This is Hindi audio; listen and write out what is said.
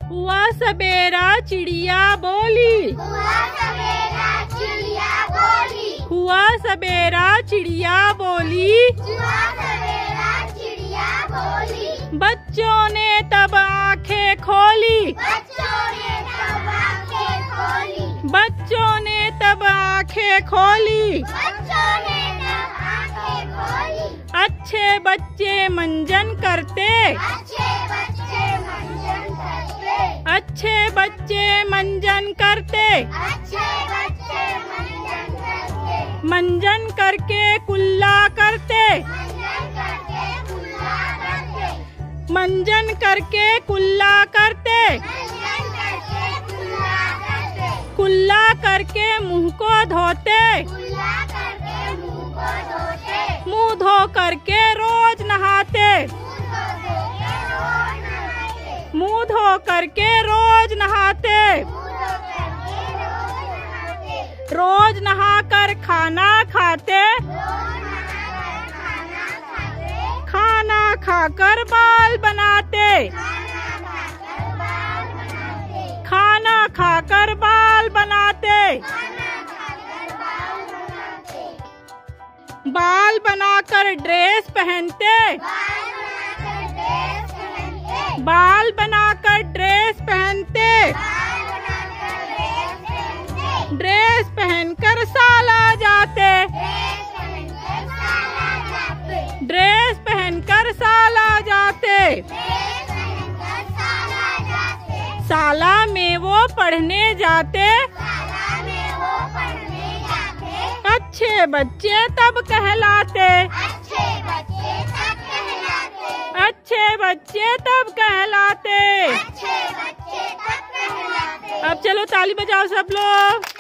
हुआ सवेरा चिड़िया बोली। हुआ सवेरा चिड़िया बोली। हुआ सवेरा चिड़िया बोली। हुआ सवेरा चिड़िया बोली। बच्चों ने तब आंखें खोली। बच्चों ने तब आंखें खोली। बच्चों ने तब आंखें खोली। बच्चों ने तब आंखें खोली। अच्छे बच्चे मंजन करते। अच्छे बच्चे मंजन करते। अच्छे बच्चे मंजन करते। अच्छे बच्चे मंजन करते। मंजन करके कुल्ला करते। मंजन करके कुल्ला करते। मंजन करके कुल्ला करते। मंजन करके कुल्ला करते। कुल्ला करके मुंह को धोते। कुल्ला करके मुंह को धोते। मुंह धो करके रोज नहाते। मुंह धो करके रोज नहाते। मुंह धो करके रोज नहाते। मुंह धो करके रोज नहाते। रोज नहाकर खाना खाते। रोज नहाकर खाना खाते। खाना खाकर बाल बनाते। खाना खाकर बाल बनाते। खाना खाकर बाल बनाते। खाना खाकर बाल बनाते। बाल बनाकर ड्रेस पहनते। बाल बनाकर ड्रेस पहनते। बाल बनाकर ड्रेस पहनते। बाल बनाकर ड्रेस पहनते। ड्रेस पहनकर साला जाते। ड्रेस पहनकर साला जाते। ड्रेस पहनकर साला जाते। ड्रेस पहनकर साला जाते। साला में वो पढ़ने जाते। साला में वो पढ़ने जाते। अच्छे बच्चे तब कहलाते। अच्छे बच्चे तब कहलाते। अच्छे बच्चे तब कहलाते। अच्छे बच्चे तब कहलाते। अब चलो ताली बजाओ सब लोग।